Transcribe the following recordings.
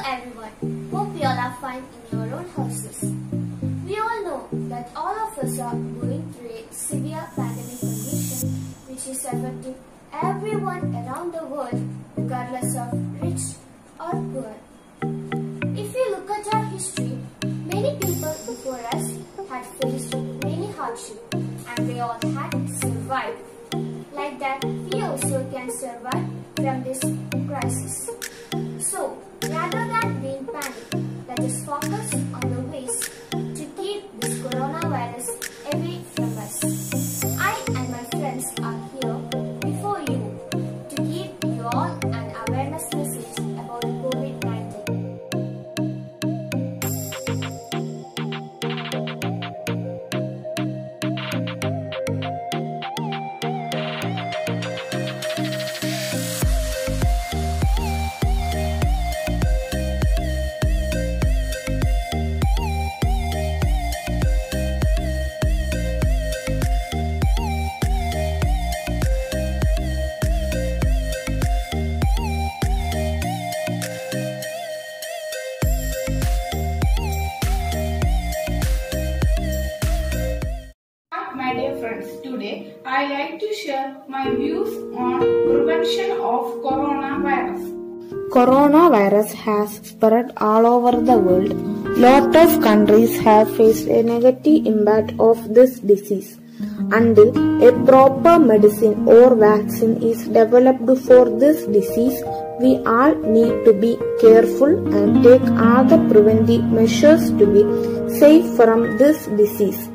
everyone. Hope you all are fine in your own houses. We all know that all of us are going through a severe pandemic condition which is affecting everyone around the world regardless of rich or poor. If you look at our history, many people before us had faced many hardships and they all had survived. Like that, we also can survive from this crisis. So, rather than being panicked, let us focus on the ways to keep this coronavirus away from us. I and my friends are here before you to give you all an awareness message about COVID-19. My dear friends, today I like to share my views on prevention of coronavirus. Coronavirus has spread all over the world. Lot of countries have faced a negative impact of this disease. Until a proper medicine or vaccine is developed for this disease, we all need to be careful and take all the preventive measures to be safe from this disease.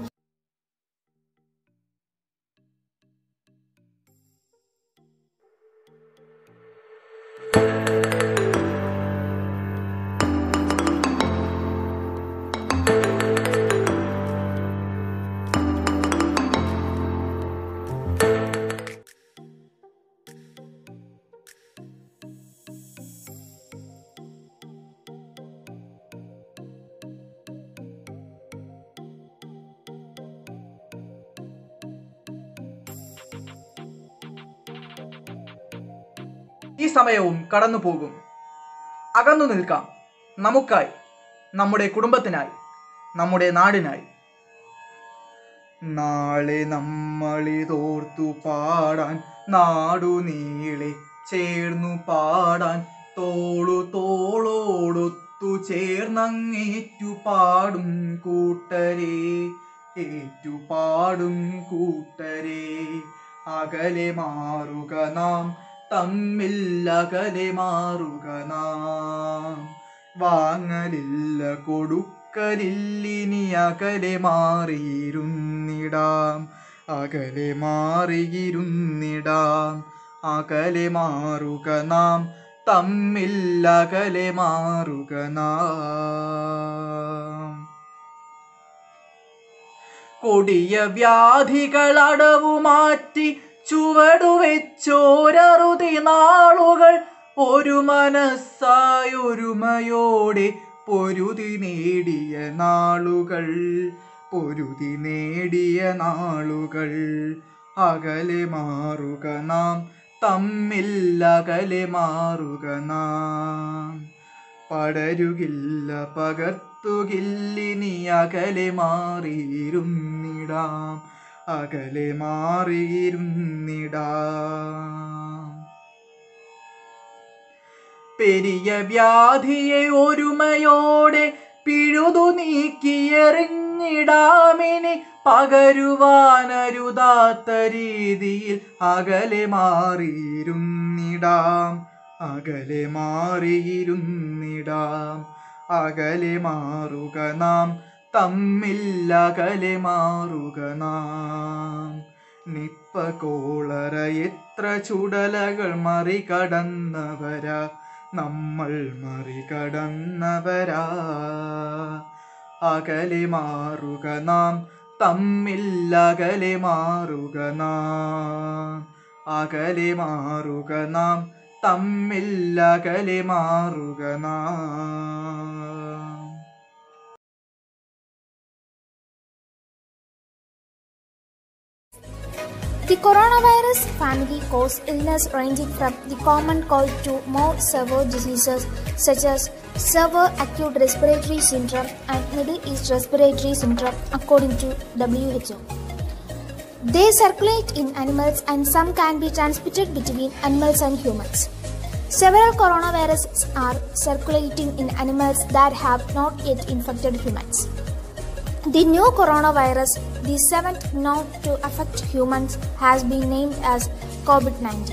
ഈ സമയവും കടന്നു പോകും. അകന്നു നിൽക്കാം, നമുക്കായി, നമ്മുടെ കുടുംബത്തിനായി, നമ്മുടെ നാടിനായി. നാളെ നമ്മളിതോർത്തു പാടാൻ, നാടു നീളെ ചേർന്നു പാടാൻ, തോളു തോളോടൊത്തു ചേർന്നങ്ങേറ്റു പാടും കൂട്ടരേ, ഏറ്റുപാടും കൂട്ടരേ. അകലെ മാറുക നാം, തമ്മിൽ അകലെ മാറുക നാം. വാങ്ങലില്ല കൊടുക്കലില്ലിനി അകലെ മാറിയിരുന്നിടാം, അകലെ മാറിയിരുന്നിടാം. അകലെ മാറുക നാം, തമ്മിൽ അകലെ മാറുക നാം. കൊടിയ വ്യാധികൾ അടവു മാറ്റി ചുവടുവെച്ചോരറുതി നാളുകൾ, ഒരു മനസ്സായൊരുമയോടെ പൊരുതി നേടിയ നാളുകൾ, പൊരുതി നേടിയ നാളുകൾ. അകലെ മാറുക നാം, തമ്മിൽ അകലെ മാറുക നാം. പടരുകില്ല പകർത്തുകില്ലിനി അകലെ മാറിയിരുന്നിടാം, അകലെ മാറിയിരുന്നിടാം. പെരിയ വ്യാധിയെ ഒരുമയോടെ പിഴുതു നീക്കിയെറിഞ്ഞിടാമിനി, പകരുവാനരുതാത്ത രീതിയിൽ അകലെ മാറിയിരുന്നിടാം, അകലെ മാറിയിരുന്നിടാം. അകലെ മാറുക നാം, തമ്മിൽ അകലെ മാറുക നാം. നിപ്പ കോളറ എത്ര ചുടലകൾ മറികടന്നവരാ, നമ്മൾ മറികടന്നവരാ. അകലെ മാറുക നാം, തമ്മിൽ അകലെ മാറുക നാം. അകലെ മാറുക നാം, തമ്മിൽ അകലെ മാറുക നാം. The coronavirus family causes illness ranging from the common cold to more severe diseases such as severe acute respiratory syndrome and Middle East respiratory syndrome according to WHO. They circulate in animals and some can be transmitted between animals and humans. Several coronaviruses are circulating in animals that have not yet infected humans. The new coronavirus, the seventh known to affect humans, has been named as COVID-19.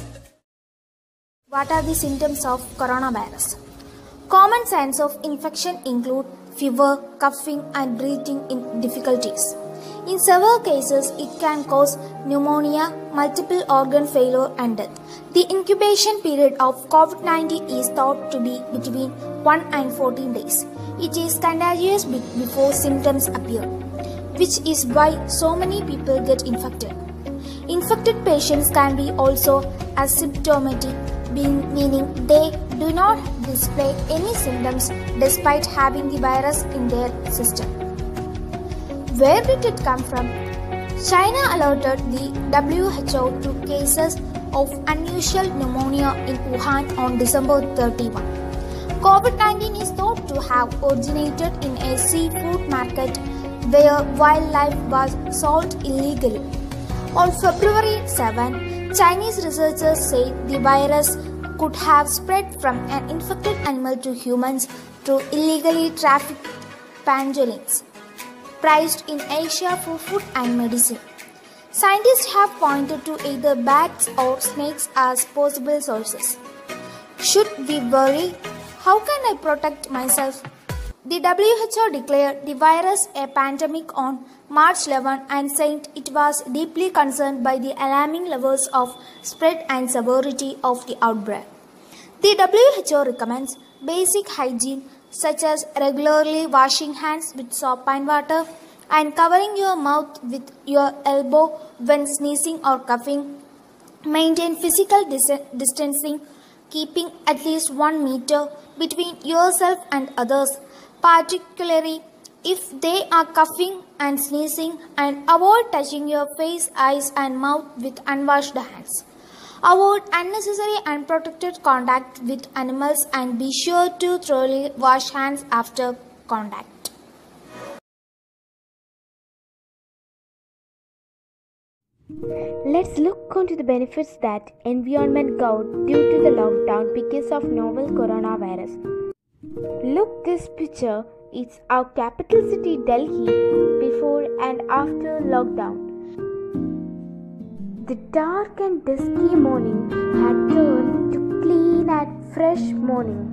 What are the symptoms of coronavirus? Common signs of infection include fever, coughing, and breathing difficulties. In severe cases, it can cause pneumonia, multiple organ failure, and death. The incubation period of COVID-19 is thought to be between 1 and 14 days. It is contagious before symptoms appear, which is why so many people get infected. Infected patients can be also asymptomatic, meaning they do not display any symptoms despite having the virus in their system. Where did it come from? China alerted the WHO to cases of unusual pneumonia in Wuhan on December 31. COVID-19 is thought to have originated in a seafood market where wildlife was sold illegally. On February 7, Chinese researchers say the virus could have spread from an infected animal to humans through illegally trafficked pangolins, prized in Asia for food and medicine. Scientists have pointed to either bats or snakes as possible sources. Should we worry? How can I protect myself? The WHO declared the virus a pandemic on March 11 and said it was deeply concerned by the alarming levels of spread and severity of the outbreak. The WHO recommends basic hygiene such as regularly washing hands with soap and water and covering your mouth with your elbow when sneezing or coughing. Maintain physical distancing, keeping at least 1 meter between yourself and others, particularly if they are coughing and sneezing, and avoid touching your face, eyes and mouth with unwashed hands. Avoid unnecessary unprotected contact with animals and be sure to thoroughly wash hands after contact. Let's look onto the benefits that environment got due to the lockdown because of novel coronavirus. Look, this picture is our capital city Delhi before and after lockdown. The dark and dusky morning had turned to clean and fresh morning.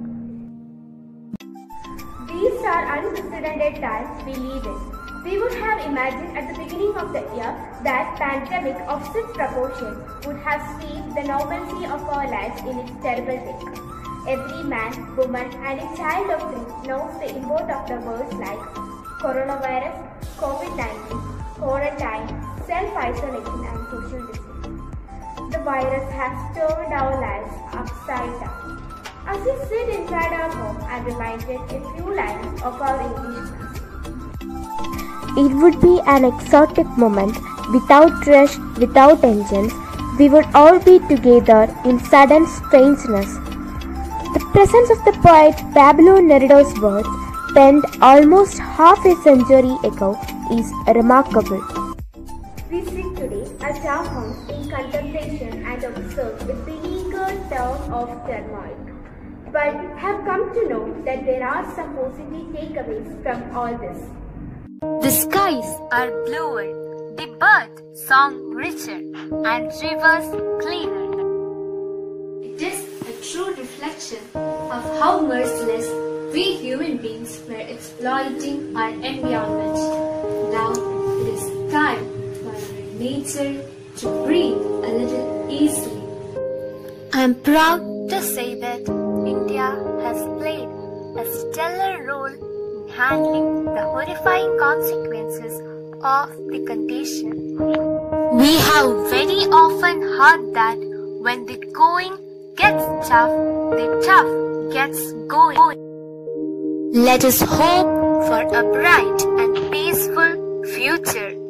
These are unprecedented times we live in. We would have imagined at the beginning of the year that pandemic of such proportion would have swept the normalcy of our lives in its terrible wake. Every man, woman and a child of 3 knows the import of the words like coronavirus, COVID-19, quarantine, self-isolation and social distancing. The virus has turned our lives upside down. As we sit inside our home, I'm reminded a few lines of our English class. It would be an exotic moment, without rush, without engines. We would all be together in sudden strangeness. The presence of the poet Pablo Neruda's words, penned almost half a century ago, is remarkable. We sit today at our homes in contemplation and observe a beleaguered town of turmoil, but have come to know that there are some positive takeaways from all this. The skies are bluer, the bird song richer, and rivers cleaner. It is a true reflection of how merciless we human beings were exploiting our environment. Now it is time for our nature to breathe a little easily. I am proud to say that India has played a stellar role handling the horrifying consequences of the condition. We have very often heard that when the going gets tough, the tough gets going. Let us hope for a bright and peaceful future.